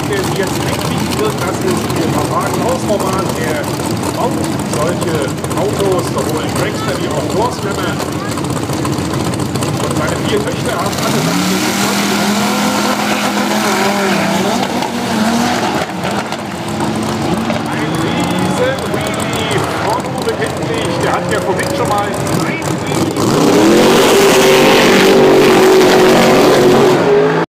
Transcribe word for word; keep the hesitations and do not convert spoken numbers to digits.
der sie jetzt eigentlich wird, das ist ihr Verfahren-Hausformat. Er baut solche Autos, sowohl Dragster wie auch Dorslämmer. Und seine vier Töchter haben alle Sachen ein riesen Wheelie von Uwe Kindlich. Der hat ja vorhin schon mal